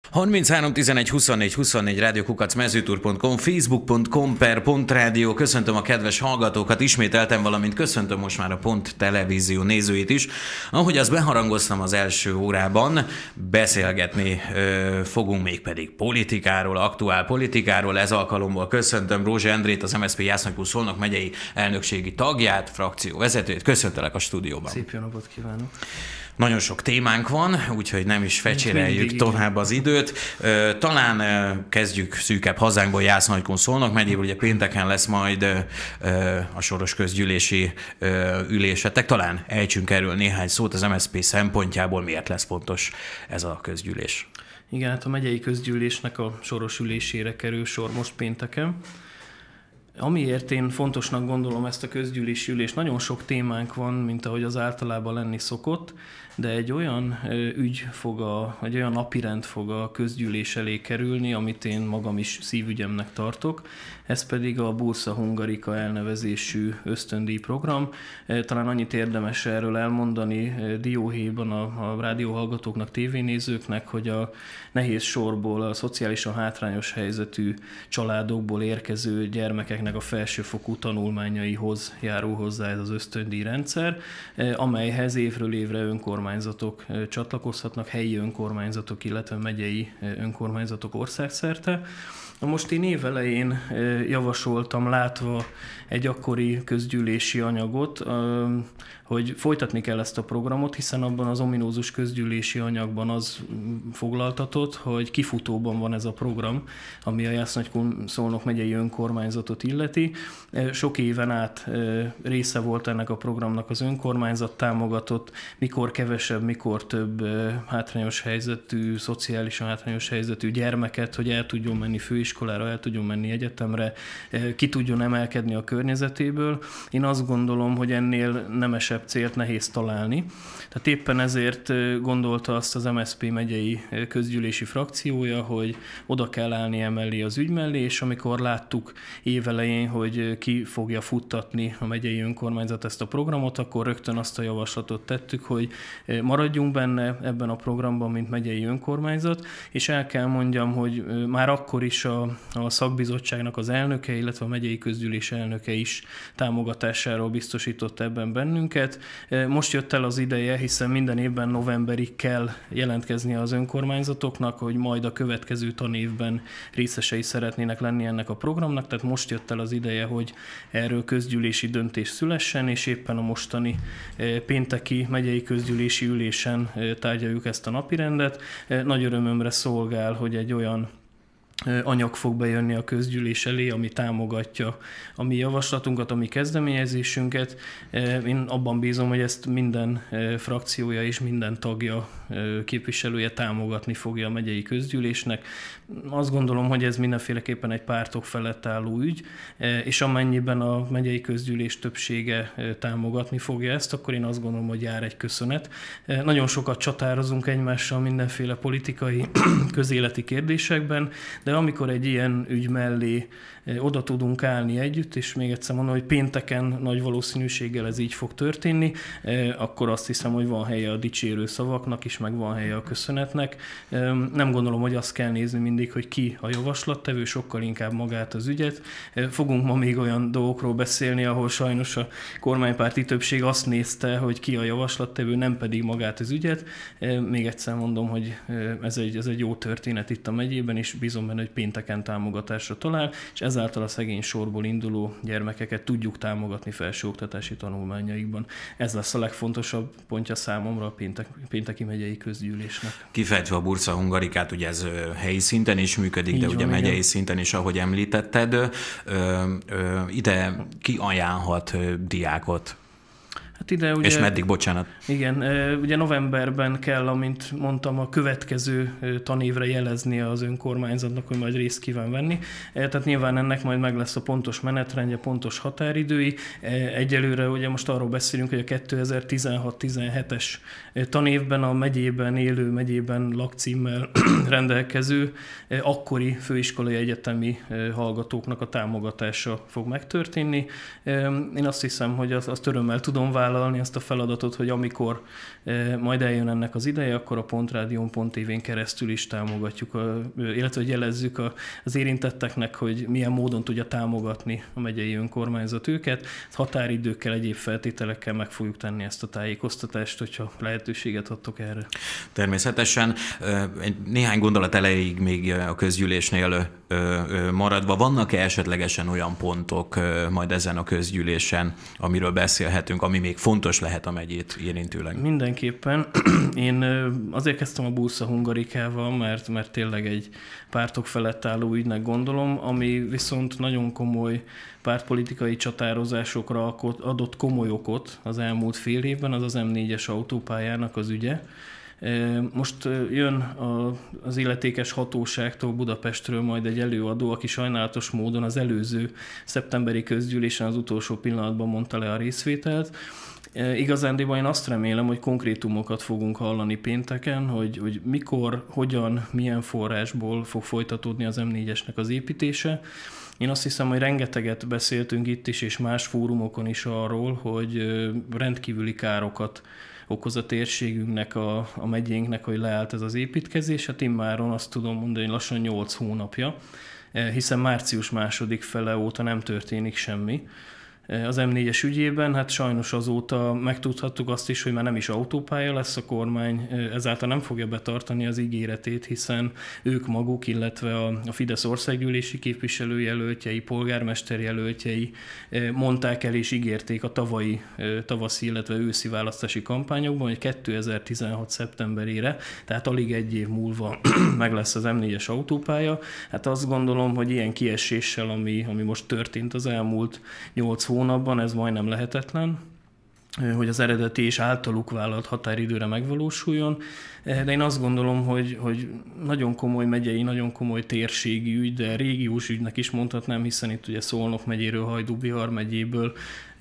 33 11 24 24 rádiókukac.mezőtur.com, facebook.com/.rádió. Köszöntöm a kedves hallgatókat ismételten, valamint köszöntöm most már a Pont Televízió nézőit is. Ahogy azt beharangoztam az első órában, beszélgetni fogunk mégpedig politikáról, aktuál politikáról. Ez alkalommal köszöntöm Rózsa Endrét, az MSZP Jász-Nagykun-Szolnok megyei elnökségi tagját, frakcióvezetőjét. Köszöntelek a stúdióban. Szép jó napot kívánok! Nagyon sok témánk van, úgyhogy nem is fecséreljük tovább az időt. Talán kezdjük szűkebb hazánkból, Jász-Nagykun-Szolnok megyéből. Ugye pénteken lesz majd a soros közgyűlési ülésetek. Talán ejtsünk erről néhány szót az MSZP szempontjából. Miért lesz fontos ez a közgyűlés? Igen, hát a megyei közgyűlésnek a soros ülésére kerül sor most pénteken. Amiért én fontosnak gondolom ezt a közgyűlési ülést, nagyon sok témánk van, mint ahogy az általában lenni szokott, de egy olyan egy olyan napirend fog a közgyűlés elé kerülni, amit én magam is szívügyemnek tartok. Ez pedig a Bursa Hungarika elnevezésű ösztöndíjprogram. Talán annyit érdemes erről elmondani dióhéjban a rádióhallgatóknak, tévénézőknek, hogy a nehéz sorból, a szociálisan hátrányos helyzetű családokból érkező gyermekeknek a felsőfokú tanulmányaihoz járul hozzá ez az ösztöndíjrendszer, amelyhez évről évre önkormányzatok csatlakozhatnak, helyi önkormányzatok, illetve megyei önkormányzatok országszerte. Most én évelején javasoltam, látva egy akkori közgyűlési anyagot, hogy folytatni kell ezt a programot, hiszen abban az ominózus közgyűlési anyagban az foglaltatott, hogy kifutóban van ez a program, ami a Jász-Nagykun-Szolnok megyei önkormányzatot illeti. Sok éven át része volt ennek a programnak az önkormányzat, támogatott, mikor kevesebb, mikor több hátrányos helyzetű, szociálisan hátrányos helyzetű gyermeket, hogy el tudjon menni főiskolára, el tudjon menni egyetemre, ki tudjon emelkedni a környezetéből. Én azt gondolom, hogy ennél nemesebb célt nehéz találni. Tehát éppen ezért gondolta azt az MSZP megyei közgyűlési frakciója, hogy oda kell állni emellé az ügy mellé, és amikor láttuk évelején, hogy ki fogja futtatni a megyei önkormányzat ezt a programot, akkor rögtön azt a javaslatot tettük, hogy maradjunk benne ebben a programban, mint megyei önkormányzat, és el kell mondjam, hogy már akkor is a szakbizottságnak az elnöke, illetve a megyei közgyűlés elnöke is támogatásáról biztosított ebben bennünket. Most jött el az ideje, hiszen minden évben novemberig kell jelentkezni az önkormányzatoknak, hogy majd a következő tanévben részesei szeretnének lenni ennek a programnak, tehát most jött el az ideje, hogy erről közgyűlési döntés szülessen, és éppen a mostani pénteki megyei közgyűlési ülésen tárgyaljuk ezt a napirendet. Nagy örömömre szolgál, hogy egy olyan anyag fog bejönni a közgyűlés elé, ami támogatja a mi javaslatunkat, a mi kezdeményezésünket. Én abban bízom, hogy ezt minden frakciója és minden tagja, képviselője támogatni fogja a megyei közgyűlésnek. Azt gondolom, hogy ez mindenféleképpen egy pártok felett álló ügy, és amennyiben a megyei közgyűlés többsége támogatni fogja ezt, akkor én azt gondolom, hogy jár egy köszönet. Nagyon sokat csatározunk egymással mindenféle politikai, közéleti kérdésekben, de amikor egy ilyen ügy mellé oda tudunk állni együtt, és még egyszer mondom, hogy pénteken nagy valószínűséggel ez így fog történni, akkor azt hiszem, hogy van helye a dicsérő szavaknak is, meg van helye a köszönetnek. Nem gondolom, hogy azt kell nézni mindig, hogy ki a javaslattevő, sokkal inkább magát az ügyet. Fogunk ma még olyan dolgokról beszélni, ahol sajnos a kormánypárti többség azt nézte, hogy ki a javaslattevő, nem pedig magát az ügyet. Még egyszer mondom, hogy ez egy jó történet itt a megyében, és bízom benne, hogy pénteken támogatásra talál, és ezáltal a szegény sorból induló gyermekeket tudjuk támogatni felsőoktatási tanulmányaikban. Ez lesz a legfontosabb pontja számomra a pénteki megyei közgyűlésnek. Kifejtve a Bursa Hungarikát, ugye ez helyi szinten is működik, így de van, ugye megyei igen. Szinten is, ahogy említetted, ide ki ajánlhat diákot? Hát ide ugye, és meddig, bocsánat? Igen, ugye novemberben kell, amint mondtam, a következő tanévre jelezni az önkormányzatnak, hogy majd részt kíván venni. Tehát nyilván ennek majd meg lesz a pontos menetrendje, pontos határidői. Egyelőre ugye most arról beszélünk, hogy a 2016-17-es tanévben a megyében élő, megyében lakcímmel rendelkező akkori főiskolai egyetemi hallgatóknak a támogatása fog megtörténni. Én azt hiszem, hogy azt örömmel tudom vállalni, vállalni ezt a feladatot, hogy amikor majd eljön ennek az ideje, akkor a Pontrádión.tv-n keresztül is támogatjuk, illetve jelezzük az érintetteknek, hogy milyen módon tudja támogatni a megyei önkormányzat őket. Határidőkkel, egyéb feltételekkel meg fogjuk tenni ezt a tájékoztatást, hogyha lehetőséget adtok erre. Természetesen. Néhány gondolat elejéig még a közgyűlésnél maradva. Vannak-e esetlegesen olyan pontok majd ezen a közgyűlésen, amiről beszélhetünk, ami még fontos lehet a megyét érintőleg? Mindenképpen. Én azért kezdtem a Bursa Hungarikával, mert tényleg egy pártok felett álló ügynek gondolom, ami viszont nagyon komoly pártpolitikai csatározásokra adott komoly okot az elmúlt fél évben, az M4-es autópályának az ügye. Most jön az illetékes hatóságtól Budapestről majd egy előadó, aki sajnálatos módon az előző szeptemberi közgyűlésen az utolsó pillanatban mondta le a részvételt. Igazándiból én azt remélem, hogy konkrétumokat fogunk hallani pénteken, hogy mikor, hogyan, milyen forrásból fog folytatódni az M4-esnek az építése. Én azt hiszem, hogy rengeteget beszéltünk itt is, és más fórumokon is arról, hogy rendkívüli károkat okoz a térségünknek, a megyénknek, hogy leállt ez az építkezés. Hát immáron azt tudom mondani, hogy lassan 8 hónapja, hiszen március második fele óta nem történik semmi. Az M4-es ügyében, hát sajnos azóta megtudhattuk azt is, hogy már nem is autópálya lesz a kormány, ezáltal nem fogja betartani az ígéretét, hiszen ők maguk, illetve a Fidesz országgyűlési képviselőjelöltjei, polgármesterjelöltjei mondták el és ígérték a tavaszi, illetve őszi választási kampányokban, hogy 2016. szeptemberére, tehát alig egy év múlva meg lesz az M4-es autópálya. Hát azt gondolom, hogy ilyen kieséssel, ami most történt az elmúlt 8 hónapban, ez majdnem lehetetlen, hogy az eredeti és általuk vállalt határidőre megvalósuljon. De én azt gondolom, hogy nagyon komoly megyei, nagyon komoly térségi ügy, de régiós ügynek is mondhatnám, hiszen itt ugye Szolnok megyéről, Hajdú-Bihar megyéből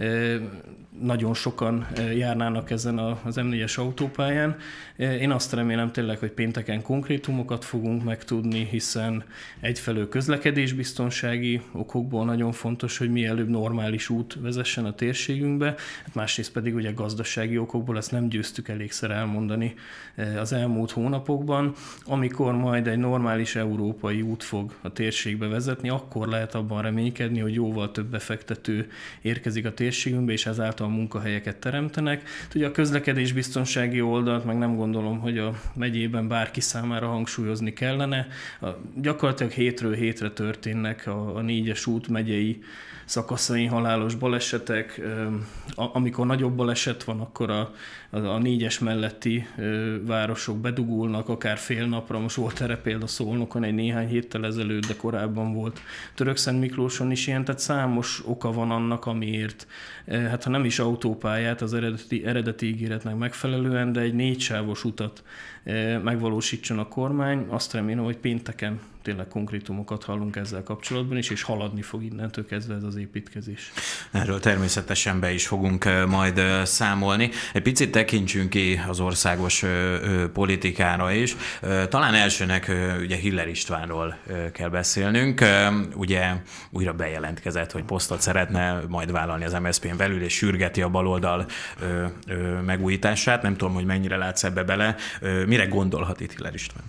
nagyon sokan járnának ezen az M4-es autópályán. Én azt remélem tényleg, hogy pénteken konkrétumokat fogunk megtudni, hiszen egyfelől közlekedésbiztonsági okokból nagyon fontos, hogy mielőbb normális út vezessen a térségünkbe, hát másrészt pedig ugye gazdasági okokból ezt nem győztük elégszer elmondani az elmúlt hónapokban. Amikor majd egy normális európai út fog a térségbe vezetni, akkor lehet abban reménykedni, hogy jóval több befektető érkezik a térségünkbe, és ezáltal munkahelyeket teremtenek. Ugye a közlekedésbiztonsági oldalt meg nem gondolom, hogy a megyében bárki számára hangsúlyozni kellene. Gyakorlatilag hétről hétre történnek a 4-es út megyei szakaszain halálos balesetek. Amikor nagyobb baleset van, akkor a 4-es melletti városok bedugulnak, akár fél napra. Most volt erre példa Szolnokon egy néhány héttel ezelőtt, de korábban volt Törökszentmiklóson is ilyen, tehát számos oka van annak, amiért, hát ha nem is autópályát az eredeti ígéretnek megfelelően, de egy 4 sávos utat megvalósítson a kormány. Azt remélem, hogy pénteken tényleg konkrétumokat hallunk ezzel kapcsolatban is, és haladni fog innentől kezdve ez az építkezés. Erről természetesen be is fogunk majd számolni. Egy picit tekintsünk ki az országos politikára is. Talán elsőnek ugye Hiller Istvánról kell beszélnünk. Ugye újra bejelentkezett, hogy posztot szeretne majd vállalni az MSZP-n belül, és sürgeti a baloldal megújítását. Nem tudom, hogy mennyire látsz ebbe bele. Mire gondolhat itt Hiller István?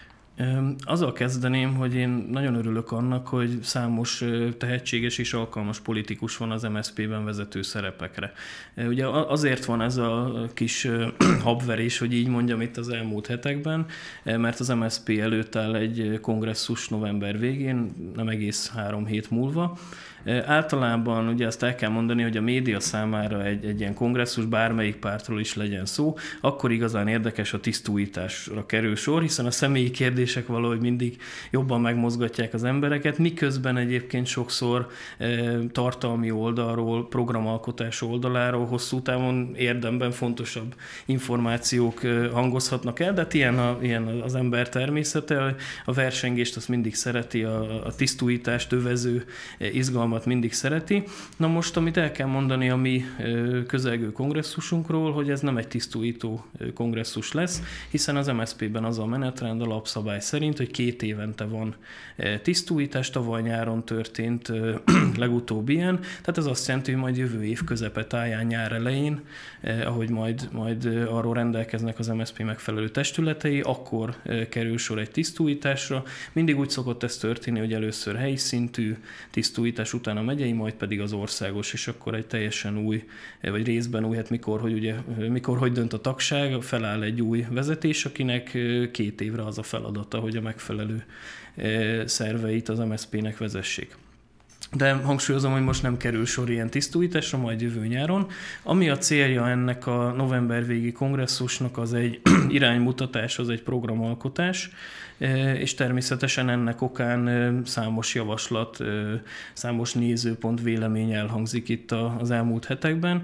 Azzal kezdeném, hogy én nagyon örülök annak, hogy számos tehetséges és alkalmas politikus van az MSZP-ben vezető szerepekre. Ugye azért van ez a kis habverés, hogy így mondjam, itt az elmúlt hetekben, mert az MSZP előtt áll egy kongresszus november végén, nem egész 3 hét múlva. Általában ugye azt el kell mondani, hogy a média számára egy ilyen kongresszus, bármelyik pártról is legyen szó, akkor igazán érdekes a tisztújításra kerül sor, hiszen a személyi kérdések valahogy mindig jobban megmozgatják az embereket, miközben egyébként sokszor tartalmi oldalról, programalkotás oldaláról hosszú távon érdemben fontosabb információk hangozhatnak el, de hát ilyen az ember természete, a versengést azt mindig szereti, a tisztújítást övező, izgalmas fogalmat mindig szereti. Na most, amit el kell mondani a mi közelgő kongresszusunkról, hogy ez nem egy tisztújító kongresszus lesz, hiszen az MSZP-ben az a menetrend alapszabály szerint, hogy 2 évente van tisztújítás, tavaly nyáron történt legutóbb ilyen, tehát ez azt jelenti, hogy majd jövő év közepe táján, nyár elején, ahogy majd arról rendelkeznek az MSZP megfelelő testületei, akkor kerül sor egy tisztújításra. Mindig úgy szokott ez történni, hogy először helyi szintű tisztújítás, utána megyei, majd pedig az országos, és akkor egy teljesen új, vagy részben új, hát mikor hogy dönt a tagság, feláll egy új vezetés, akinek 2 évre az a feladata, hogy a megfelelő szerveit az MSZP-nek vezessék. De hangsúlyozom, hogy most nem kerül sor ilyen tisztújításra, majd jövő nyáron. Ami a célja ennek a november végi kongresszusnak, az egy iránymutatás, az egy programalkotás, és természetesen ennek okán számos javaslat, számos nézőpont, vélemény elhangzik itt az elmúlt hetekben.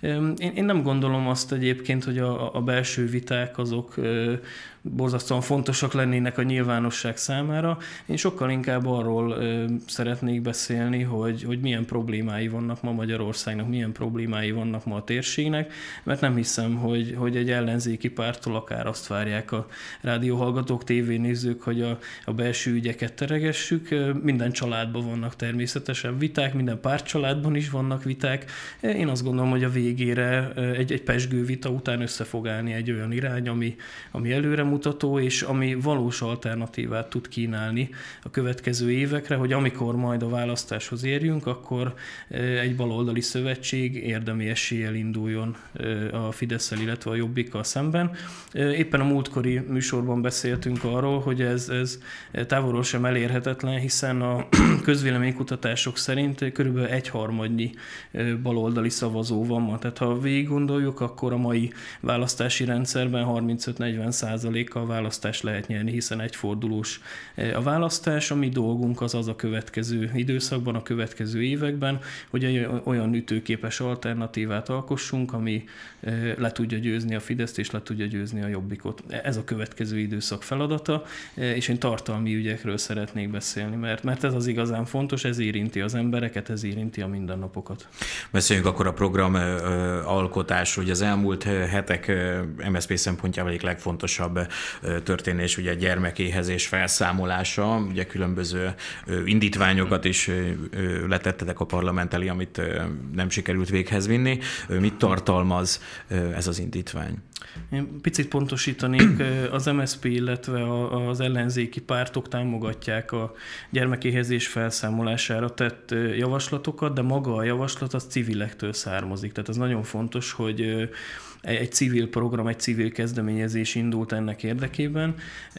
Én nem gondolom azt egyébként, hogy a belső viták azok borzasztóan fontosak lennének a nyilvánosság számára. Én sokkal inkább arról szeretnék beszélni, hogy milyen problémái vannak ma Magyarországnak, milyen problémái vannak ma a térségnek, mert nem hiszem, hogy egy ellenzéki párttól akár azt várják a rádióhallgatók, tévénézők, hogy a belső ügyeket teregessük. Minden családban vannak természetesen viták, minden pártcsaládban is vannak viták. Én azt gondolom, hogy a végére egy pezsgő vita után össze fog állni egy olyan irány, ami előremutató, és ami valós alternatívát tud kínálni a következő évekre, hogy amikor majd a választáshoz érjünk, akkor egy baloldali szövetség érdemi eséllyel induljon a Fidesszel, illetve a Jobbikkal szemben. Éppen a múltkori műsorban beszéltünk arról, hogy ez távolról sem elérhetetlen, hiszen a közvéleménykutatások szerint körülbelül 1/3 baloldali szavazó van ma. Tehát ha végig gondoljuk, akkor a mai választási rendszerben 35-40%-kal választást lehet nyerni, hiszen egyfordulós a választás. A mi dolgunk az a következő időszakban, a következő években, hogy olyan ütőképes alternatívát alkossunk, ami le tudja győzni a Fideszt és le tudja győzni a Jobbikot. Ez a következő időszak feladata, és én tartalmi ügyekről szeretnék beszélni, mert ez az igazán fontos, ez érinti az embereket, ez érinti a mindennapokat. Beszéljünk akkor a program alkotásról. Ugye az elmúlt hetek MSZP szempontjából egyik legfontosabb történés ugye a gyermekéhezés felszámolása. Ugye különböző indítványokat is letettetek a parlament elé, amit nem sikerült véghez vinni. Mit tartalmaz ez az indítvány? Én picit pontosítanék, az MSZP, illetve az ellenzéki pártok támogatják a gyermekéhezés felszámolására tett javaslatokat, de maga a javaslat az civilektől származik. Tehát ez nagyon fontos, hogy egy civil program, egy civil kezdeményezés indult ennek érdekében.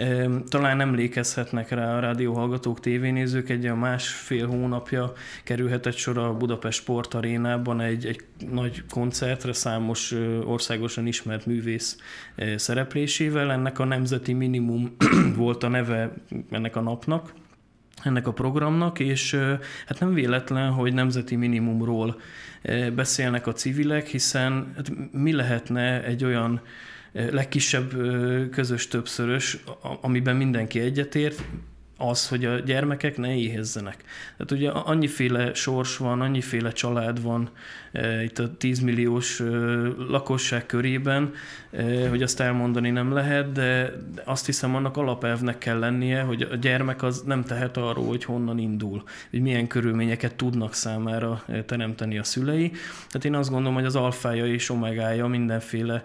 Talán emlékezhetnek rá a rádióhallgatók, tévénézők, egy 1,5 hónapja kerülhetett sor a Budapest Sportarénában egy nagy koncertre számos országosan ismert művész szereplésével. Ennek a Nemzeti Minimum volt a neve ennek a napnak, ennek a programnak, és hát nem véletlen, hogy nemzeti minimumról beszélnek a civilek, hiszen hát mi lehetne egy olyan legkisebb közös többszörös, amiben mindenki egyetért, az, hogy a gyermekek ne éhezzenek. Tehát ugye annyiféle sors van, annyiféle család van itt a 10 milliós lakosság körében, hogy azt elmondani nem lehet, de azt hiszem, annak alapelvnek kell lennie, hogy a gyermek az nem tehet arról, hogy honnan indul, hogy milyen körülményeket tudnak számára teremteni a szülei. Tehát én azt gondolom, hogy az alfája és omegája mindenféle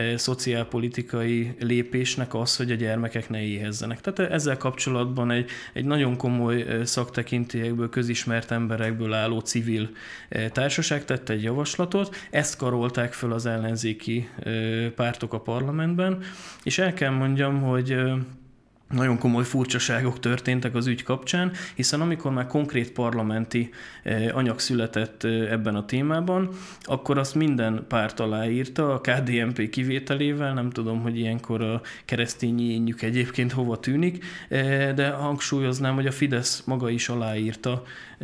szociálpolitikai lépésnek az, hogy a gyermekek ne éhezzenek. Tehát ezzel kapcsolatban egy nagyon komoly szaktekintélyekből, közismert emberekből álló civil társaság tett egy javaslatot, ezt karolták föl az ellenzéki pártok a parlamentben, és el kell mondjam, hogy nagyon komoly furcsaságok történtek az ügy kapcsán, hiszen amikor már konkrét parlamenti anyag született ebben a témában, akkor azt minden párt aláírta, a KDNP kivételével, nem tudom, hogy ilyenkor a keresztény ényük egyébként hova tűnik, de hangsúlyoznám, hogy a Fidesz maga is aláírta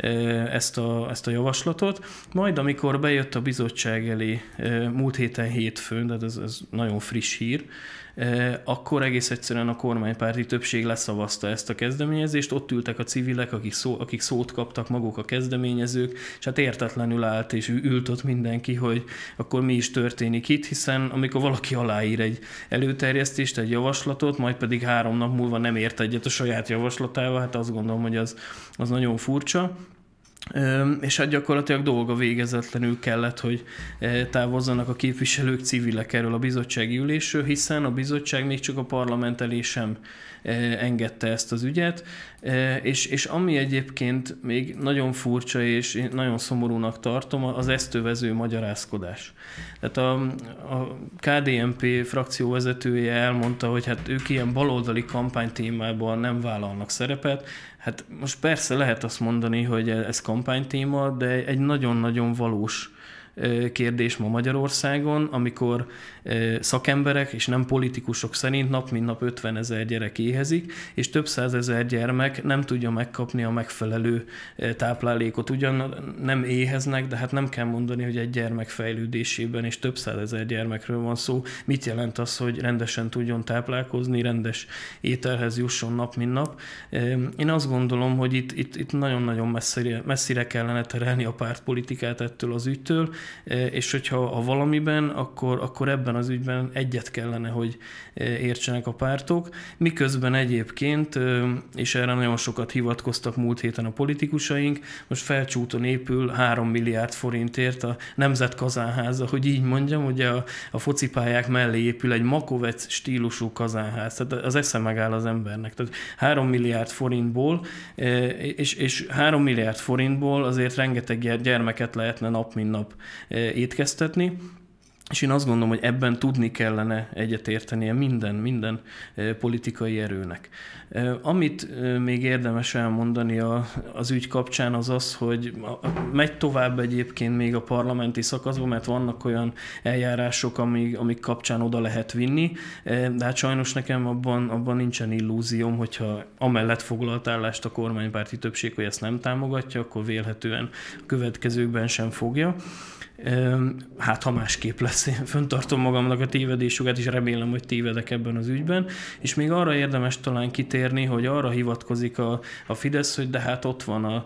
ezt a javaslatot. Majd amikor bejött a bizottság elé múlt héten hétfőn, tehát ez nagyon friss hír, akkor egész egyszerűen a kormánypárti többség leszavazta ezt a kezdeményezést, ott ültek a civilek, akik szót kaptak, maguk a kezdeményezők, és hát értetlenül állt és ült ott mindenki, hogy akkor mi is történik itt, hiszen amikor valaki aláír egy előterjesztést, egy javaslatot, majd pedig 3 nap múlva nem ért egyet a saját javaslatával, hát azt gondolom, hogy az nagyon furcsa. És hát gyakorlatilag dolga végezetlenül kellett, hogy távozzanak a képviselők, civilek erről a bizottsági ülésről, hiszen a bizottság még csak a parlament elé sem engedte ezt az ügyet, és ami egyébként még nagyon furcsa és nagyon szomorúnak tartom, az ezt övező magyarázkodás. Tehát a KDNP frakcióvezetője elmondta, hogy hát ők ilyen baloldali kampánytémában nem vállalnak szerepet. Hát most persze lehet azt mondani, hogy ez kampánytéma, de egy nagyon-nagyon valós kérdés ma Magyarországon, amikor szakemberek és nem politikusok szerint nap mint nap 50 000 gyerek éhezik, és több 100 000 gyermek nem tudja megkapni a megfelelő táplálékot. Ugyan nem éheznek, de hát nem kell mondani, hogy egy gyermek fejlődésében és több 100 000 gyermekről van szó. Mit jelent az, hogy rendesen tudjon táplálkozni, rendes ételhez jusson nap mint nap? Én azt gondolom, hogy itt nagyon-nagyon messzire kellene terelni a pártpolitikát ettől az ügytől, és hogyha valamiben, akkor ebben az ügyben egyet kellene, hogy értsenek a pártok, miközben egyébként, és erre nagyon sokat hivatkoztak múlt héten a politikusaink, most Felcsúton épül 3 milliárd forintért a Nemzet kazánháza, hogy így mondjam, ugye a focipályák mellé épül egy Makovec stílusú kazánház, tehát az esze megáll az embernek. Tehát 3 milliárd forintból, és 3 milliárd forintból azért rengeteg gyermeket lehetne nap mint nap étkeztetni, és én azt gondolom, hogy ebben tudni kellene egyetértenie minden politikai erőnek. Amit még érdemes elmondani az ügy kapcsán az az, hogy megy tovább egyébként még a parlamenti szakaszban, mert vannak olyan eljárások, amik kapcsán oda lehet vinni, de hát sajnos nekem abban nincsen illúzióm, hogyha amellett foglalt állást a kormánypárti többség, hogy ezt nem támogatja, akkor vélhetően a következőkben sem fogja. Hát ha másképp lesz, én fenntartom magamnak a tévedésüket, és remélem, hogy tévedek ebben az ügyben. És még arra érdemes talán kitérni, hogy arra hivatkozik a Fidesz, hogy de hát ott van a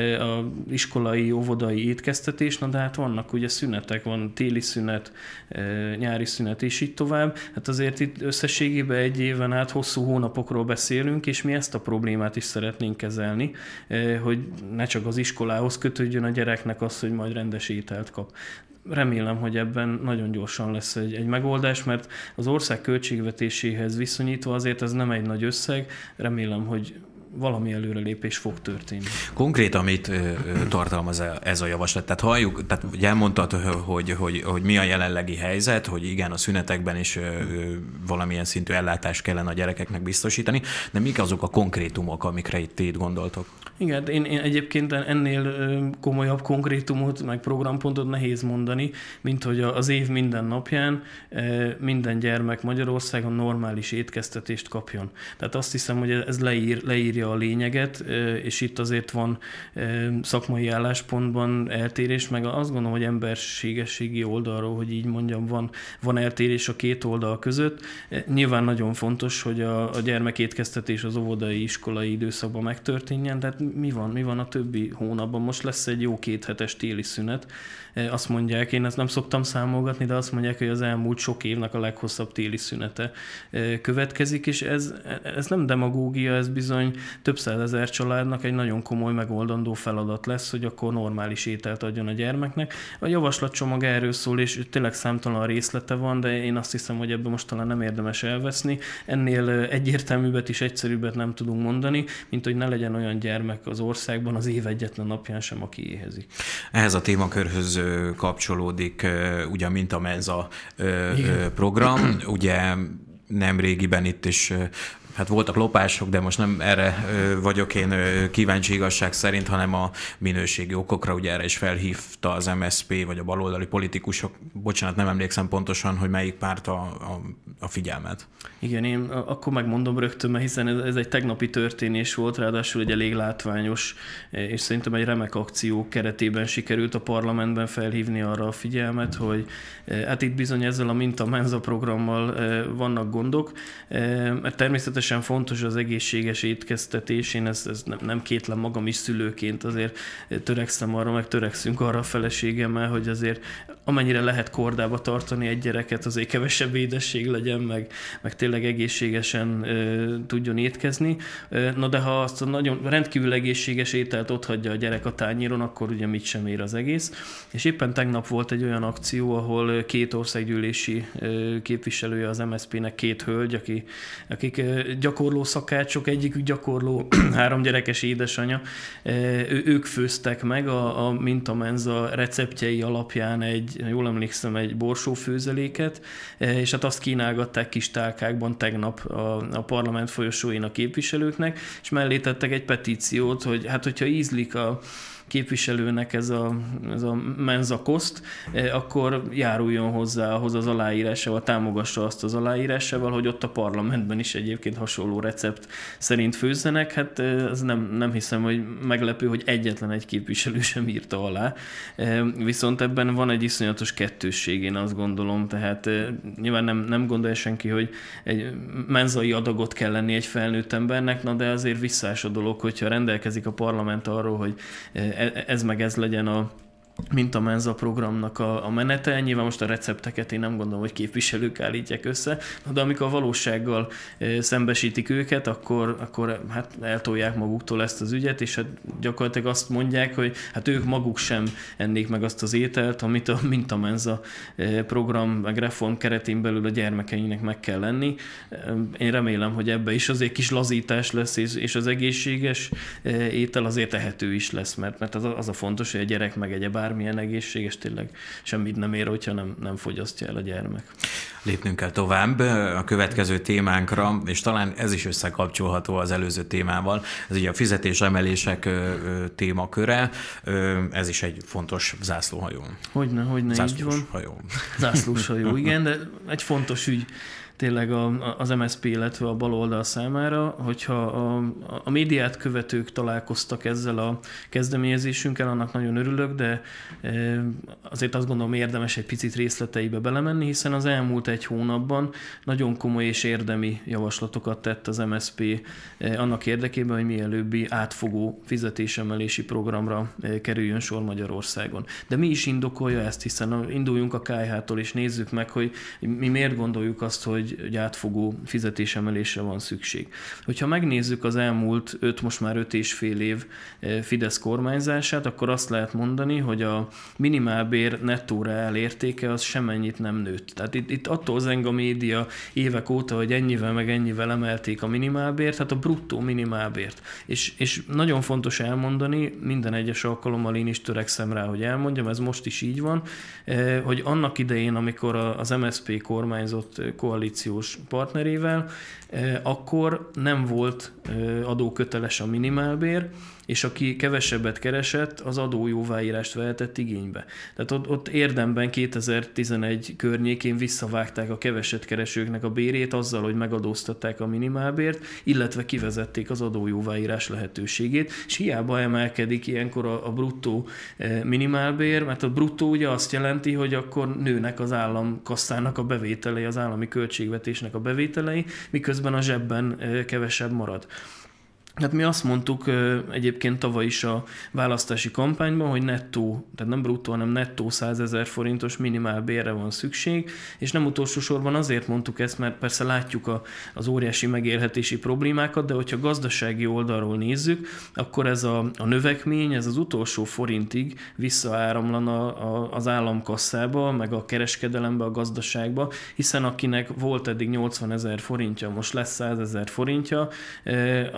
iskolai, óvodai étkeztetés, na de hát vannak ugye szünetek, van téli szünet, nyári szünet, és így tovább. Hát azért itt összességében egy éven át hosszú hónapokról beszélünk, és mi ezt a problémát is szeretnénk kezelni, hogy ne csak az iskolához kötődjön a gyereknek az, hogy majd rendes ételt kap. Remélem, hogy ebben nagyon gyorsan lesz egy megoldás, mert az ország költségvetéséhez viszonyítva azért ez nem egy nagy összeg. Remélem, hogy valami előrelépés fog történni. Konkrétan mit tartalmaz ez a javaslat? Tehát halljuk, tehát elmondtad, hogy mi a jelenlegi helyzet, hogy igen, a szünetekben is valamilyen szintű ellátást kellene a gyerekeknek biztosítani, de mik azok a konkrétumok, amikre itt gondoltok? Igen, én egyébként ennél komolyabb konkrétumot, meg programpontot nehéz mondani, mint hogy az év minden napján minden gyermek Magyarországon normális étkeztetést kapjon. Tehát azt hiszem, hogy ez leírja a lényeget, és itt azért van szakmai álláspontban eltérés, meg azt gondolom, hogy emberségességi oldalról, hogy így mondjam, van eltérés a két oldal között. Nyilván nagyon fontos, hogy a gyermekétkeztetés az óvodai, iskolai időszakban megtörténjen, tehát mi van a többi hónapban? Most lesz egy jó 2 hetes téli szünet. Azt mondják, én ezt nem szoktam számolgatni, de azt mondják, hogy az elmúlt sok évnek a leghosszabb téli szünete következik, és ez nem demagógia, ez bizony több 100 000 családnak egy nagyon komoly megoldandó feladat lesz, hogy akkor normális ételt adjon a gyermeknek. A javaslatcsomag erről szól, és tényleg számtalan részlete van, de én azt hiszem, hogy ebben most talán nem érdemes elveszni. Ennél egyértelműbbet és egyszerűbbet nem tudunk mondani, mint hogy ne legyen olyan gyermek az országban az év egyetlen napján sem, aki éhezik. Ehhez a témakörhöz kapcsolódik ugye a Minta Menza program, ugye nemrégiben itt is hát voltak lopások, de most nem erre vagyok én kíváncsi igazság szerint, hanem a minőségi okokra, ugye erre is felhívta az MSZP, vagy a baloldali politikusok, bocsánat, nem emlékszem pontosan, hogy melyik párt a figyelmet. Igen, én akkor megmondom rögtön, mert hiszen ez egy tegnapi történés volt, ráadásul egy elég látványos, és szerintem egy remek akció keretében sikerült a parlamentben felhívni arra a figyelmet, hogy hát itt bizony ezzel a Minta-Menza programmal vannak gondok, mert természetesen fontos az egészséges étkeztetés, én ezt nem kétlem magam is szülőként, azért törekszem arra, meg törekszünk arra a feleségemmel, hogy azért amennyire lehet kordába tartani egy gyereket, azért kevesebb édesség legyen, meg tényleg egészségesen tudjon étkezni. Na de ha azt a nagyon rendkívül egészséges ételt otthagyja a gyerek a tányéron, akkor ugye mit sem ér az egész. És éppen tegnap volt egy olyan akció, ahol 2 országgyűlési képviselője az MSZP-nek, 2 hölgy, akik gyakorló szakácsok, egyikük gyakorló 3 gyerekes édesanyja, ők főztek meg a Minta-Menza receptjei alapján jól emlékszem, egy borsófőzeléket, és hát azt kínálgatták kis tálkákban tegnap a parlament folyosóin a képviselőknek, és mellé tettek egy petíciót, hogy hát hogyha ízlik a képviselőnek ez a menza koszt, akkor járuljon hozzá ahhoz az aláírásával, támogassa azt az aláírásával, hogy ott a parlamentben is egyébként hasonló recept szerint főzzenek. Hát ez nem hiszem, hogy meglepő, hogy egyetlen egy képviselő sem írta alá. Viszont ebben van egy iszonyatos kettősség, én azt gondolom, tehát nyilván nem gondolja senki, hogy egy menzai adagot kell lenni egy felnőtt embernek, na de azért visszás a dolog, hogyha rendelkezik a parlament arról, hogy ez meg ez legyen a Minta-Menza programnak a menete. Nyilván most a recepteket én nem gondolom, hogy képviselők állítják össze, de amikor a valósággal szembesítik őket, akkor hát eltolják maguktól ezt az ügyet, és hát gyakorlatilag azt mondják, hogy hát ők maguk sem ennék meg azt az ételt, amit a Minta-Menza program meg reform keretén belül a gyermekeinek meg kell lenni. Én remélem, hogy ebbe is azért kis lazítás lesz, és az egészséges étel azért ehető is lesz, mert az a fontos, hogy a gyerek megegye bármilyen egészséges, tényleg semmit nem ér, hogyha nem fogyasztja el a gyermek. Lépnünk kell tovább a következő témánkra, és talán ez is összekapcsolható az előző témával. Ez ugye a fizetésemelések témaköre, ez is egy fontos zászlóhajó. Hogyne, így van. Hajó. Zászlós hajó, igen, de egy fontos ügy tényleg az MSZP, illetve a baloldal számára, hogyha a médiát követők találkoztak ezzel a kezdeményezésünkkel, annak nagyon örülök, de azért azt gondolom érdemes egy picit részleteibe belemenni, hiszen az elmúlt 1 hónapban nagyon komoly és érdemi javaslatokat tett az MSZP annak érdekében, hogy mielőbbi átfogó fizetésemelési programra kerüljön sor Magyarországon. De mi is indokolja ezt, hiszen induljunk a KH-tól és nézzük meg, hogy mi miért gondoljuk azt, hogy átfogó fizetésemelésre van szükség. Hogyha megnézzük az elmúlt most már 5,5 év Fidesz kormányzását, akkor azt lehet mondani, hogy a minimálbér nettó reál értéke az semennyit nem nőtt. Tehát itt attól zeng a média évek óta, hogy ennyivel meg ennyivel emelték a minimálbért, hát a bruttó minimálbért. És nagyon fontos elmondani, minden egyes alkalommal én is törekszem rá, hogy elmondjam, ez most is így van, hogy annak idején, amikor az MSZP kormányzott koalíciós partnerével, akkor nem volt adóköteles a minimálbér, és aki kevesebbet keresett, az adójóváírást vehetett igénybe. Tehát ott érdemben 2011 környékén visszavágták a keveset keresőknek a bérét azzal, hogy megadóztatták a minimálbért, illetve kivezették az adójóváírás lehetőségét, és hiába emelkedik ilyenkor a bruttó minimálbér, mert a bruttó ugye azt jelenti, hogy akkor nőnek az államkasszának a bevételei, az állami költségvetésnek a bevételei, miközben a zsebben kevesebb marad. Hát mi azt mondtuk egyébként tavaly is a választási kampányban, hogy nettó, tehát nem bruttó, hanem nettó 100 000 forintos minimálbérre van szükség, és nem utolsó sorban azért mondtuk ezt, mert persze látjuk az óriási megélhetési problémákat, de hogyha gazdasági oldalról nézzük, akkor ez a növekmény, ez az utolsó forintig visszaáramlana az államkasszába, meg a kereskedelembe, a gazdaságba, hiszen akinek volt eddig 80 000 forintja, most lesz 100 000 forintja, azért az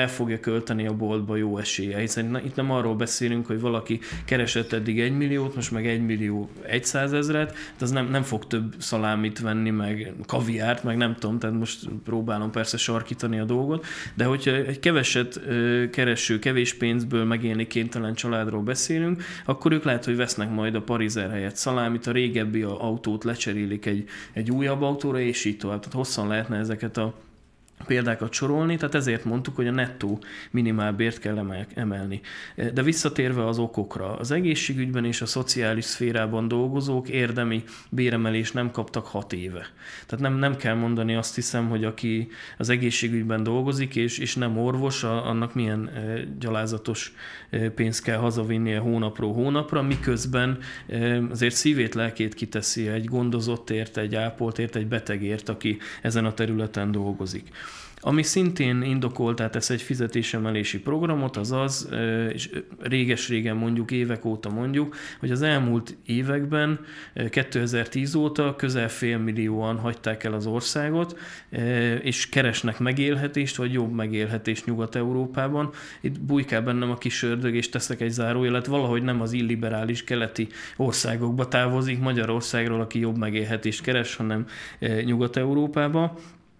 el fogja költeni a boltba, jó esélye. Hiszen itt nem arról beszélünk, hogy valaki keresett eddig 1 milliót, most meg 1.100.000, de az nem fog több szalámit venni, meg kaviárt, meg nem tudom, tehát most próbálom persze sarkítani a dolgot, de hogyha egy keveset kereső, kevés pénzből megélni kénytelen családról beszélünk, akkor ők lehet, hogy vesznek majd a parizer helyett szalámit, a régebbi autót lecserélik egy újabb autóra, és így tovább. Tehát hosszan lehetne ezeket a példákat sorolni, tehát ezért mondtuk, hogy a nettó minimálbért kell emelni. De visszatérve az okokra, az egészségügyben és a szociális szférában dolgozók érdemi béremelést nem kaptak 6 éve. Tehát nem kell mondani, azt hiszem, hogy aki az egészségügyben dolgozik, és nem orvos, annak milyen gyalázatos pénzt kell hazavinnie hónapról hónapra, miközben azért szívét, lelkét kiteszi egy gondozottért, egy ápoltért, egy betegért, aki ezen a területen dolgozik. Ami szintén indokolt, tehát ez egy fizetésemelési programot, az, és réges-régen mondjuk, évek óta mondjuk, hogy az elmúlt években, 2010 óta közel 500 000 hagyták el az országot, és keresnek megélhetést, vagy jobb megélhetést Nyugat-Európában. Itt bujkál bennem a kis ördög, és teszek egy zárójelet, valahogy nem az illiberális keleti országokba távozik Magyarországról, aki jobb megélhetést keres, hanem Nyugat-Európába.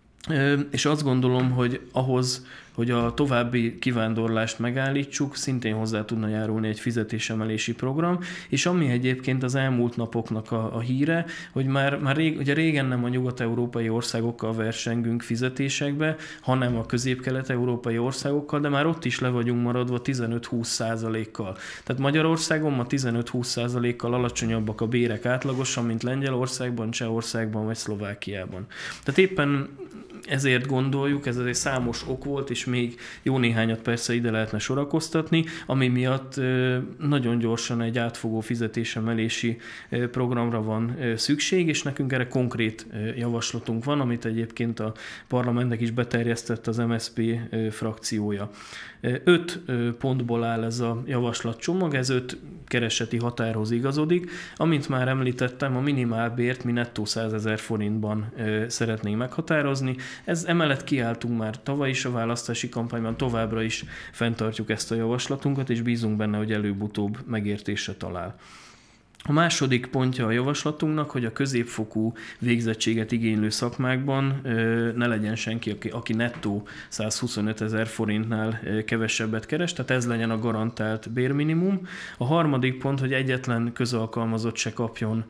És azt gondolom, hogy ahhoz, hogy a további kivándorlást megállítsuk, szintén hozzá tudna járulni egy fizetésemelési program, és ami egyébként az elmúlt napoknak a híre, hogy már ugye régen nem a nyugat-európai országokkal versengünk fizetésekbe, hanem a közép-kelet-európai országokkal, de már ott is le vagyunk maradva 15-20%-kal. Tehát Magyarországon ma 15-20%-kal alacsonyabbak a bérek átlagosan, mint Lengyelországban, Csehországban vagy Szlovákiában. Tehát éppen ezért gondoljuk, ez egy számos ok volt, és még jó néhányat persze ide lehetne sorakoztatni, ami miatt nagyon gyorsan egy átfogó fizetésemelési programra van szükség, és nekünk erre konkrét javaslatunk van, amit egyébként a parlamentnek is beterjesztett az MSZP frakciója. 5 pontból áll ez a javaslatcsomag, ez 5 kereseti határhoz igazodik. Amint már említettem, a minimálbért mi nettó 100 000 forintban szeretnénk meghatározni. Emellett kiálltunk már tavaly is a választási kampányban, továbbra is fenntartjuk ezt a javaslatunkat, és bízunk benne, hogy előbb-utóbb megértésre talál. A második pontja a javaslatunknak, hogy a középfokú végzettséget igénylő szakmákban ne legyen senki, aki nettó 125 000 forintnál kevesebbet keres, tehát ez legyen a garantált bérminimum. A harmadik pont, hogy egyetlen közalkalmazott se kapjon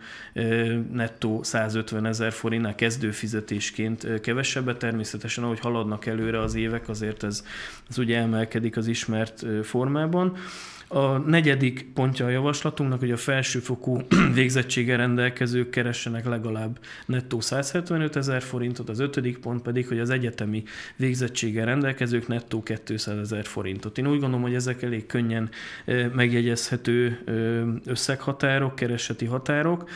nettó 150 000 forintnál kezdőfizetésként kevesebbet. Természetesen, ahogy haladnak előre az évek, azért ez ugye emelkedik az ismert formában. A negyedik pontja a javaslatunknak, hogy a felsőfokú végzettséggel rendelkezők keressenek legalább nettó 175 000 forintot, az ötödik pont pedig, hogy az egyetemi végzettséggel rendelkezők nettó 200 000 forintot. Én úgy gondolom, hogy ezek elég könnyen megjegyezhető összeghatárok, kereseti határok,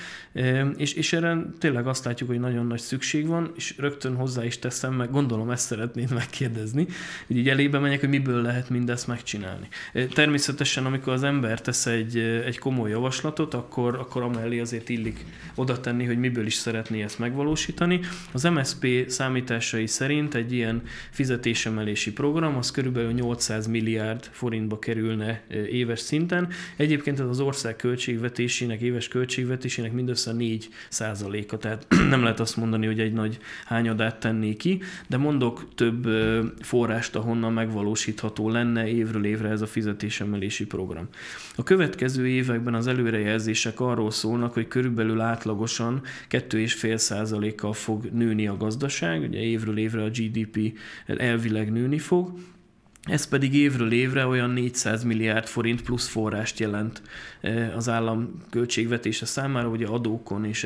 és erre tényleg azt látjuk, hogy nagyon nagy szükség van, és rögtön hozzá is teszem, meg gondolom ezt szeretnéd megkérdezni, hogy így elébe menjek, hogy miből lehet mindezt megcsinálni. Természetesen, amikor az ember tesz egy komoly javaslatot, akkor amellé azért illik oda tenni, hogy miből is szeretné ezt megvalósítani. Az MSZP számításai szerint egy ilyen fizetésemelési program, az körülbelül 800 milliárd forintba kerülne éves szinten. Egyébként ez az ország költségvetésének, éves költségvetésének mindössze 4%-a, tehát nem lehet azt mondani, hogy egy nagy hányadát tenné ki, de mondok több forrást, ahonnan megvalósítható lenne évről évre ez a fizetésemelési program. A következő években az előrejelzések arról szólnak, hogy körülbelül átlagosan 2,5%-kal fog nőni a gazdaság, ugye évről évre a GDP elvileg nőni fog, ez pedig évről évre olyan 400 milliárd forint plusz forrást jelent az állam költségvetése számára, ugye adókon és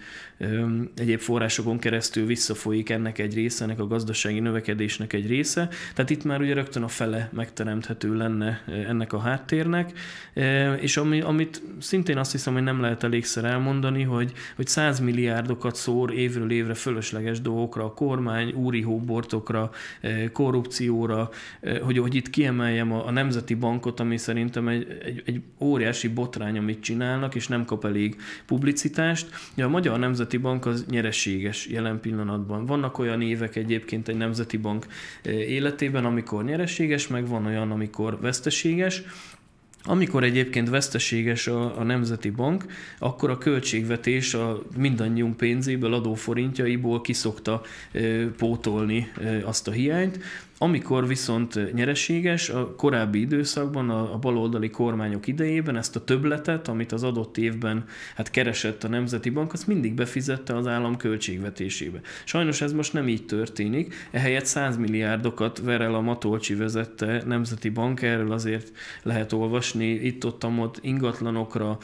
egyéb forrásokon keresztül visszafolyik ennek egy része, ennek a gazdasági növekedésnek egy része. Tehát itt már ugye rögtön a fele megteremthető lenne ennek a háttérnek, és amit szintén azt hiszem, hogy nem lehet elégszer elmondani, hogy 100 milliárdokat szór évről évre fölösleges dolgokra, a kormány, úri hóbortokra, korrupcióra, hogy hogy itt kiemeljem a Nemzeti Bankot, ami szerintem egy óriási botrány, amit csinálnak, és nem kap elég publicitást. A Magyar Nemzeti Bank az nyereséges jelen pillanatban. Vannak olyan évek egyébként egy Nemzeti Bank életében, amikor nyereséges, meg van olyan, amikor veszteséges. Amikor egyébként veszteséges a Nemzeti Bank, akkor a költségvetés a mindannyiunk pénzéből, adóforintjaiból kiszokta pótolni azt a hiányt. Amikor viszont nyereséges, a korábbi időszakban, a baloldali kormányok idejében ezt a többletet, amit az adott évben keresett a Nemzeti Bank, azt mindig befizette az állam költségvetésébe. Sajnos ez most nem így történik, ehelyett 100 milliárdokat ver el a Matolcsy vezette Nemzeti Bank, erről azért lehet olvasni itt-ott ingatlanokra,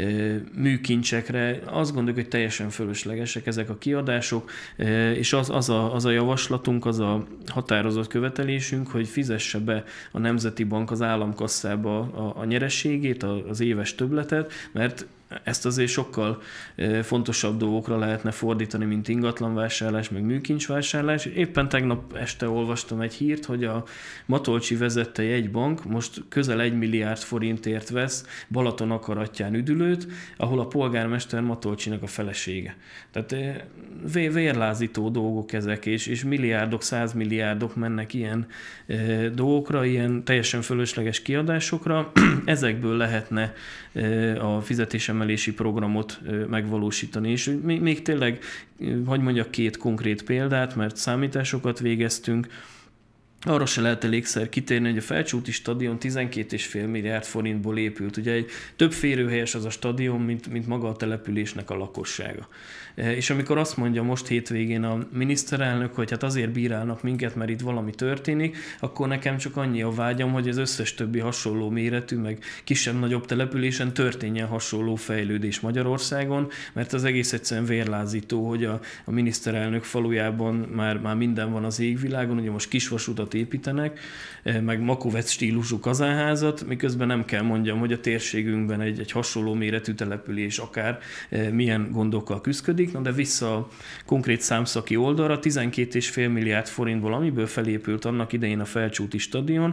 műkincsekre. Azt gondoljuk, hogy teljesen fölöslegesek ezek a kiadások, és az a javaslatunk, az a határozott követelésünk, hogy fizesse be a Nemzeti Bank az államkasszába a nyereségét, az éves többletet, mert ezt azért sokkal fontosabb dolgokra lehetne fordítani, mint ingatlanvásárlás, meg műkincsvásárlás. Éppen tegnap este olvastam egy hírt, hogy a Matolcsy vezette jegybank most közel 1 milliárd forintért vesz Balaton-akaratján üdülőt, ahol a polgármester Matolcsynak a felesége. Tehát vérlázító dolgok ezek, és milliárdok, 100 milliárdok mennek ilyen dolgokra, ilyen teljesen fölösleges kiadásokra. Ezekből lehetne a fizetésemelési programot megvalósítani. És még tényleg, hogy mondjak 2 konkrét példát, mert számításokat végeztünk. Arra se lehet elégszer kitérni, hogy a Felcsúti stadion 12,5 milliárd forintból épült. Ugye egy több férőhelyes az a stadion, mint maga a településnek a lakossága. És amikor azt mondja most hétvégén a miniszterelnök, hogy azért bírálnak minket, mert itt valami történik, akkor nekem csak annyi a vágyam, hogy az összes többi hasonló méretű, meg kisebb-nagyobb településen történjen hasonló fejlődés Magyarországon, mert az egész egyszerűen vérlázító, hogy a miniszterelnök falujában már minden van az égvilágon, ugye most kisvasutat építenek, meg Makovec stílusú kazánházat, miközben nem kell mondjam, hogy a térségünkben egy hasonló méretű település akár milyen gondokkal küszködik. De vissza a konkrét számszaki oldalra, 12,5 milliárd forintból, amiből felépült annak idején a Felcsúti stadion,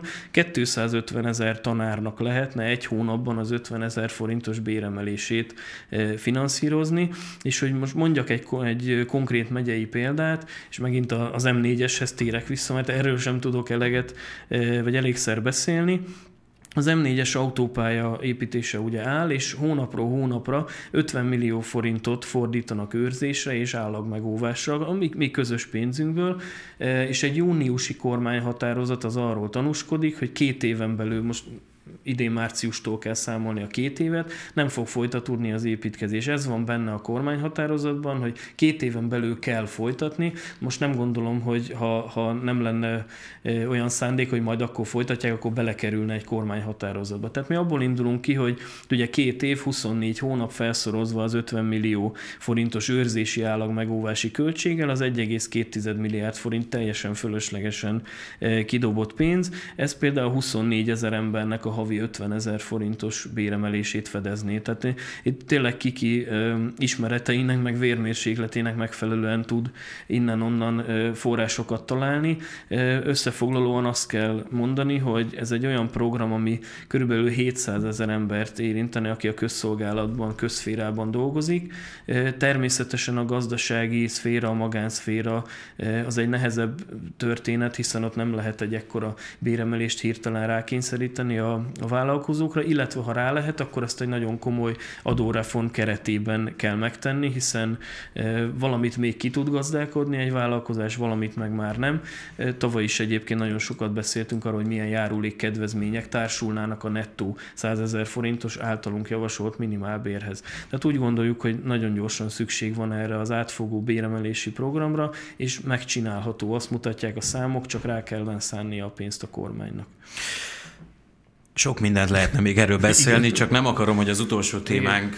250 000 tanárnak lehetne egy hónapban az 50 000 forintos béremelését finanszírozni, és hogy most mondjak egy konkrét megyei példát, és megint az M4-eshez térek vissza, mert erről sem tudok eleget, vagy elégszer beszélni. Az M4-es autópálya építése ugye áll, és hónapról hónapra 50 millió forintot fordítanak őrzésre és állagmegóvásra, a mi közös pénzünkből, és egy júniusi kormányhatározat az arról tanúskodik, hogy 2 éven belül, most idén márciustól kell számolni a 2 évet, nem fog folytatódni az építkezés. Ez van benne a kormányhatározatban, hogy 2 éven belül kell folytatni. Most nem gondolom, hogy ha nem lenne olyan szándék, hogy majd akkor folytatják, akkor belekerülne egy kormányhatározatba. Tehát mi abból indulunk ki, hogy ugye 2 év, 24 hónap felszorozva az 50 millió forintos őrzési állagmegóvási költséggel, az 1,2 milliárd forint teljesen fölöslegesen kidobott pénz. Ez például 24 000 embernek a havi 50 000 forintos béremelését fedezné. Tehát itt tényleg kiki ismereteinek, meg vérmérsékletének megfelelően tud innen-onnan forrásokat találni. Összefoglalóan azt kell mondani, hogy ez egy olyan program, ami körülbelül 700 000 embert érintene, aki a közszolgálatban, közszférában dolgozik. Természetesen a gazdasági szféra, a magánszféra az egy nehezebb történet, hiszen ott nem lehet egy ekkora béremelést hirtelen rákényszeríteni a vállalkozókra, illetve ha rá lehet, akkor azt egy nagyon komoly adóreform keretében kell megtenni, hiszen valamit még ki tud gazdálkodni egy vállalkozás, valamit meg már nem. Tavaly is egyébként nagyon sokat beszéltünk arról, hogy milyen járulékkedvezmények társulnának a nettó 100 000 forintos általunk javasolt minimálbérhez. Tehát úgy gondoljuk, hogy nagyon gyorsan szükség van erre az átfogó béremelési programra, és megcsinálható. Azt mutatják a számok, csak rá kellene szánnia a pénzt a kormánynak. Sok mindent lehetne még erről beszélni, csak nem akarom, hogy az utolsó témánk,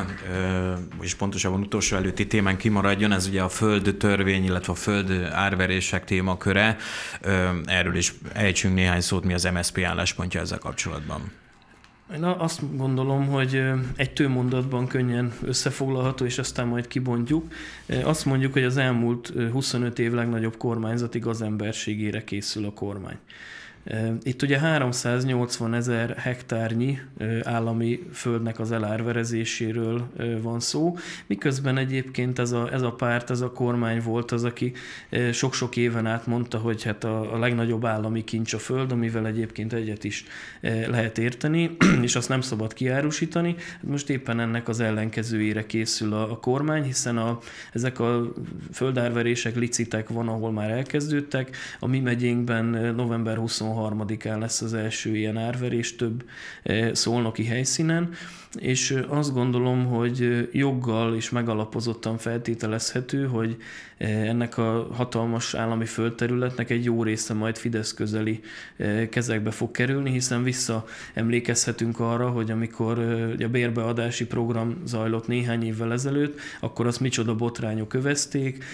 és pontosabban utolsó előtti témánk kimaradjon, ez ugye a földtörvény, illetve a föld árverések témaköre. Erről is ejtsünk néhány szót, mi az MSZP álláspontja ezzel kapcsolatban. Én azt gondolom, hogy egy mondatban könnyen összefoglalható, és aztán majd kibontjuk. Azt mondjuk, hogy az elmúlt 25 év legnagyobb kormányzati gazemberségére készül a kormány. Itt ugye 380 000 hektárnyi állami földnek az elárverezéséről van szó, miközben egyébként ez a párt, ez a kormány volt az, aki sok-sok éven át mondta, hogy hát a legnagyobb állami kincs a föld, amivel egyébként egyet is lehet érteni, és azt nem szabad kiárusítani. Most éppen ennek az ellenkezőjére készül a kormány, hiszen ezek a földárverések, licitek van, ahol már elkezdődtek. A mi megyénkben november 23-án lesz az első ilyen árverés több szolnoki helyszínen, és azt gondolom, hogy joggal és megalapozottan feltételezhető, hogy ennek a hatalmas állami földterületnek egy jó része majd Fidesz közeli kezekbe fog kerülni, hiszen visszaemlékezhetünk arra, hogy amikor a bérbeadási program zajlott néhány évvel ezelőtt, akkor azt micsoda botrányok övezték.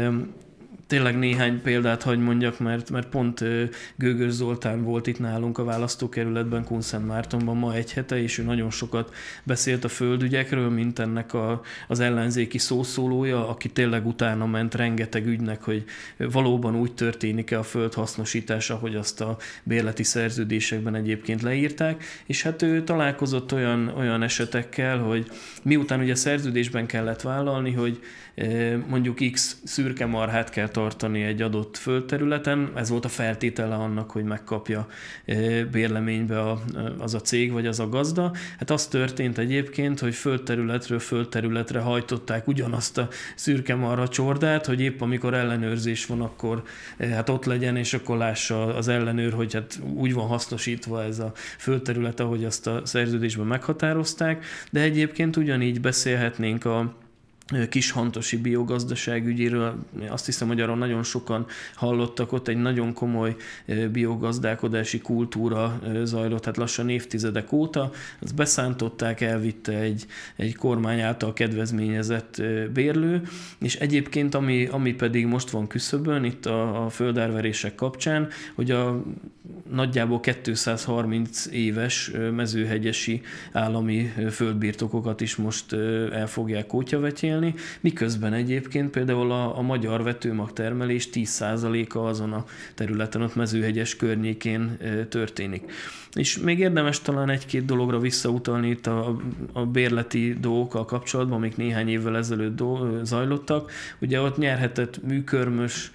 Tényleg néhány példát hagy mondjak, mert pont Gőgös Zoltán volt itt nálunk a választókerületben, Kunszentmártonban ma egy hete, és ő nagyon sokat beszélt a földügyekről, mint ennek az ellenzéki szószólója, aki tényleg utána ment rengeteg ügynek, hogy valóban úgy történik-e a föld hasznosítása, hogy azt a bérleti szerződésekben egyébként leírták, és hát ő találkozott olyan esetekkel, hogy miután ugye szerződésben kellett vállalni, hogy mondjuk X szürke marhát kell tartani egy adott földterületen, ez volt a feltétele annak, hogy megkapja bérleménybe az a cég vagy az a gazda. Hát az történt egyébként, hogy földterületről földterületre hajtották ugyanazt a szürke marha csordát, hogy épp amikor ellenőrzés van, akkor hát ott legyen, és akkor lássa az ellenőr, hogy hát úgy van hasznosítva ez a földterület, ahogy azt a szerződésben meghatározták, de egyébként ugyanígy beszélhetnénk a Kishantosi biogazdaság ügyéről. Azt hiszem, hogy arról nagyon sokan hallottak, ott egy nagyon komoly biogazdálkodási kultúra zajlott, hát lassan évtizedek óta. Azt beszántották, elvitte egy kormány által kedvezményezett bérlő, és egyébként ami pedig most van küszöbön, itt a földárverések kapcsán, hogy a nagyjából 230 éves mezőhegyesi állami földbirtokokat is most el fogják kótyavetélni, miközben egyébként például a magyar vetőmagtermelés 10%-a azon a területen, ott Mezőhegyes környékén történik. És még érdemes talán egy-két dologra visszautalni itt a bérleti dolgokkal kapcsolatban, amik néhány évvel ezelőtt zajlottak. Ugye ott nyerhetett műkörmös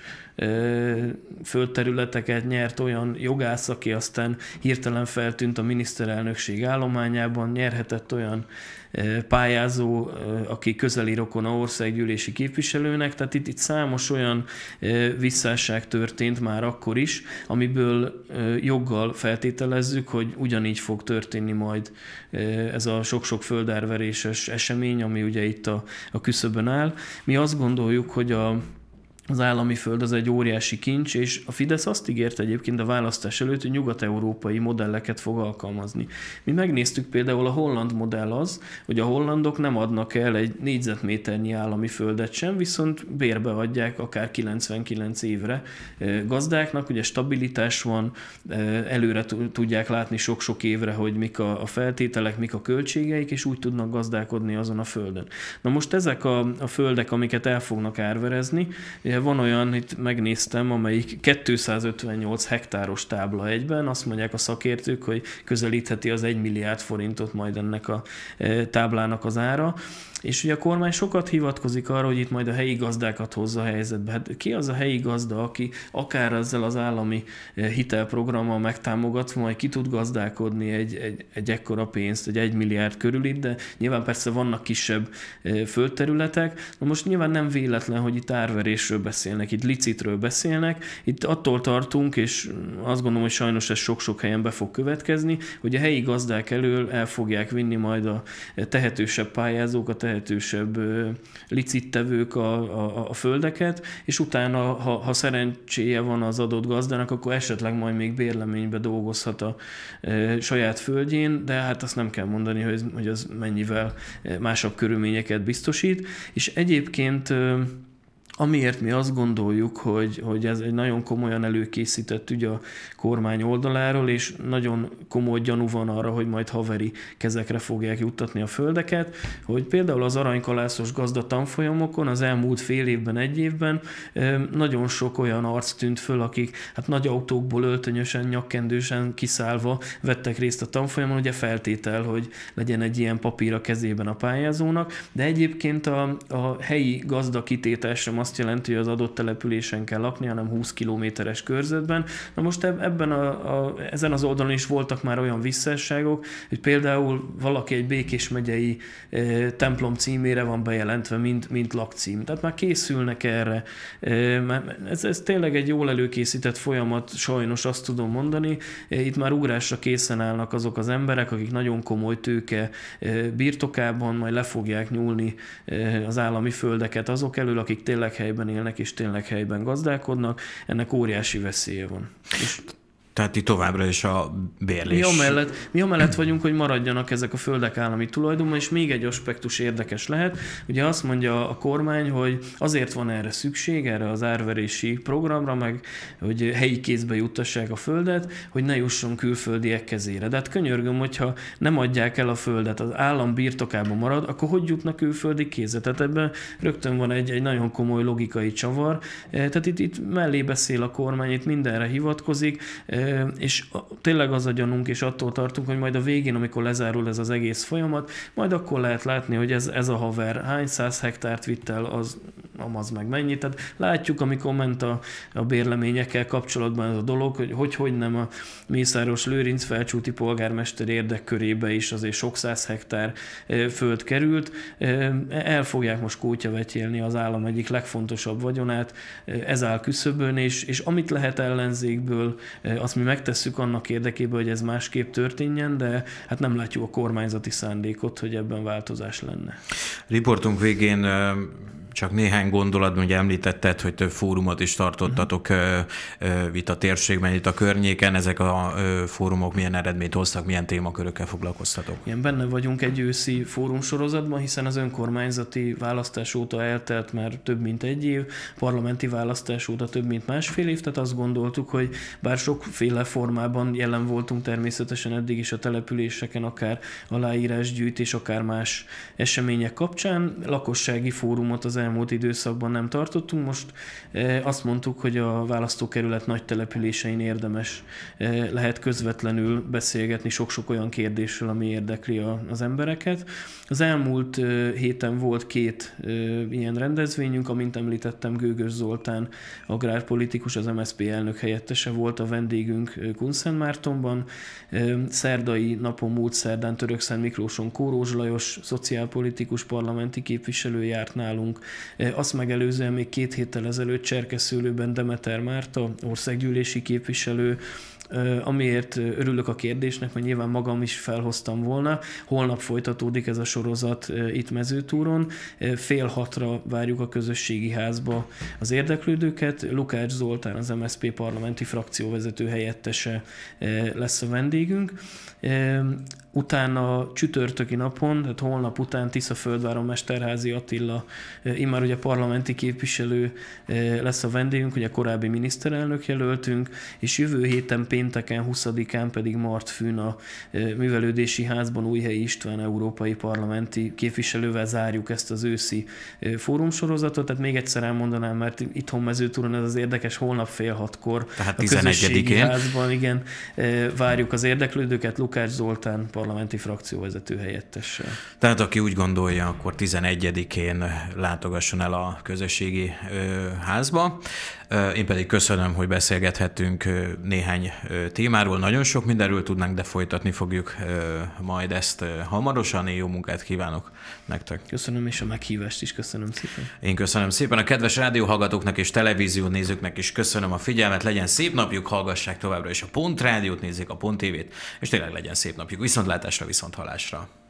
földterületeket, nyert olyan jogász, aki aztán hirtelen feltűnt a miniszterelnökség állományában, nyerhetett olyan pályázó, aki közeli rokona országgyűlési képviselőnek, tehát itt számos olyan visszásság történt már akkor is, amiből joggal feltételezzük, hogy ugyanígy fog történni majd ez a sok-sok földárveréses esemény, ami ugye itt a küszöbön áll. Mi azt gondoljuk, hogy az állami föld az egy óriási kincs, és a Fidesz azt ígért egyébként a választás előtt, hogy nyugat-európai modelleket fog alkalmazni. Mi megnéztük például a holland modell az, hogy a hollandok nem adnak el egy négyzetméternyi állami földet sem, viszont bérbe adják akár 99 évre gazdáknak, ugye stabilitás van, előre tudják látni sok-sok évre, hogy mik a feltételek, mik a költségeik, és úgy tudnak gazdálkodni azon a földön. Na most ezek a földek, amiket el fognak árverezni, van olyan, itt megnéztem, amelyik 258 hektáros tábla egyben, azt mondják a szakértők, hogy közelítheti az 1 milliárd forintot majd ennek a táblának az ára. És ugye a kormány sokat hivatkozik arra, hogy itt majd a helyi gazdákat hozza a helyzetbe. Hát ki az a helyi gazda, aki akár ezzel az állami hitelprogrammal megtámogatva majd ki tud gazdálkodni egy ekkora pénzt, egy 1 milliárd körül, de nyilván persze vannak kisebb földterületek. Na most nyilván nem véletlen, hogy itt árverésről beszélnek, itt licitről beszélnek. Itt attól tartunk, és azt gondolom, hogy sajnos ez sok-sok helyen be fog következni, hogy a helyi gazdák elől el fogják vinni majd a tehetősebb pályázókat, tehetősebb licittevők a földeket, és utána, ha szerencséje van az adott gazdának, akkor esetleg majd még bérleménybe dolgozhat a saját földjén, de hát azt nem kell mondani, hogy az mennyivel másabb körülményeket biztosít. És egyébként amiért mi azt gondoljuk, hogy ez egy nagyon komolyan előkészített ügy a kormány oldaláról, és nagyon komoly gyanú van arra, hogy majd haveri kezekre fogják juttatni a földeket, hogy például az aranykalászos gazda tanfolyamokon az elmúlt fél évben, egy évben nagyon sok olyan arc tűnt föl, akik hát nagy autókból öltönyösen, nyakkendősen kiszállva vettek részt a tanfolyamon, ugye feltétel, hogy legyen egy ilyen papír a kezében a pályázónak, de egyébként a helyi gazda kitétel sem azt jelenti, hogy az adott településen kell lakni, hanem 20 kilométeres körzetben. Na most ezen az oldalon is voltak már olyan visszásságok, hogy például valaki egy Békés megyei templom címére van bejelentve, mint lakcím. Tehát már készülnek erre. Ez tényleg egy jól előkészített folyamat, sajnos azt tudom mondani. Itt már ugrásra készen állnak azok az emberek, akik nagyon komoly tőke birtokában majd le fogják nyúlni az állami földeket azok elől, akik tényleg helyben élnek és tényleg helyben gazdálkodnak. Ennek óriási veszélye van. Tehát itt továbbra is a bérlés. Mi amellett vagyunk, hogy maradjanak ezek a földek állami tulajdonban, és még egy aspektus érdekes lehet. Ugye azt mondja a kormány, hogy azért van erre szükség, erre az árverési programra, meg hogy helyi kézbe juttassák a földet, hogy ne jusson külföldiek kezére. De hát könyörgöm, hogyha nem adják el a földet, az állam birtokában marad, akkor hogy jutnak külföldi kézre? Tehát ebben rögtön van egy nagyon komoly logikai csavar. Tehát itt mellé beszél a kormány, itt mindenre hivatkozik, és tényleg az a gyanunk, és attól tartunk, hogy majd a végén, amikor lezárul ez az egész folyamat, majd akkor lehet látni, hogy ez a haver hány 100 hektárt vitt el, az meg mennyit. Tehát látjuk, amikor ment a bérleményekkel kapcsolatban ez a dolog, hogy nem a Mészáros Lőrinc felcsúti polgármester érdekkörébe is azért sok 100 hektár föld került. El fogják most kótyavetyélni az állam egyik legfontosabb vagyonát, ez áll küszöbön, és amit lehet ellenzékből, azt mi megtesszük annak érdekében, hogy ez másképp történjen, de hát nem látjuk a kormányzati szándékot, hogy ebben változás lenne. Riportunk végén csak néhány gondolatban, ugye említetted, hogy több fórumot is tartottatok itt a térségben, itt a környéken. Ezek a fórumok milyen eredményt hoztak, milyen témakörökkel foglalkoztatok? Igen, benne vagyunk egy őszi fórumsorozatban, hiszen az önkormányzati választás óta eltelt már több mint egy év, parlamenti választás óta több mint másfél év, tehát azt gondoltuk, hogy bár sokféle formában jelen voltunk természetesen eddig is a településeken, akár aláírásgyűjtés, akár más események kapcsán, lakossági fórumot az elmúlt időszakban nem tartottunk. Most azt mondtuk, hogy a választókerület nagy településein érdemes lehet közvetlenül beszélgetni sok-sok olyan kérdésről, ami érdekli az embereket. Az elmúlt héten volt 2 ilyen rendezvényünk, amint említettem, Gőgös Zoltán agrárpolitikus, az MSZP elnök helyettese volt a vendégünk Kunszentmártonban. Szerdai napon, múlt szerdán Törökszent Miklóson Kóros Lajos, szociálpolitikus parlamenti képviselő járt nálunk. Azt megelőzően még 2 héttel ezelőtt Cserkeszőlőben Demeter Márta, országgyűlési képviselő, amiért örülök a kérdésnek, mert nyilván magam is felhoztam volna. Holnap folytatódik ez a sorozat itt Mezőtúron. 5:30 várjuk a közösségi házba az érdeklődőket. Lukács Zoltán, az MSZP parlamenti frakcióvezető helyettese lesz a vendégünk. Utána csütörtöki napon, tehát holnap után Tiszaföldváron Mesterházy Attila, immár ugye parlamenti képviselő lesz a vendégünk, ugye korábbi miniszterelnök jelöltünk, és jövő héten pénteken 20-án pedig Martfűn a Művelődési Házban Újhelyi István európai parlamenti képviselővel zárjuk ezt az őszi fórumsorozatot. Tehát még egyszer elmondanám, mert itthon Mezőtúron ez az érdekes, holnap 5:30 tehát a közösségi házban, igen, várjuk az érdeklődőket Lukács Zoltán parlamenti frakcióvezető helyettessel. Tehát aki úgy gondolja, akkor 11-én látogasson el a közösségi házba. Én pedig köszönöm, hogy beszélgethettünk néhány témáról. Nagyon sok mindenről tudnánk, de folytatni fogjuk majd ezt hamarosan. Én jó munkát kívánok nektek. Köszönöm, és a meghívást is köszönöm szépen. Én köszönöm szépen a kedves rádióhallgatóknak és televízió nézőknek is köszönöm a figyelmet. Legyen szép napjuk, hallgassák továbbra is a Pont Rádiót, nézzék a Pont TV-t, és tényleg legyen szép napjuk. Viszontlátásra, viszonthallásra.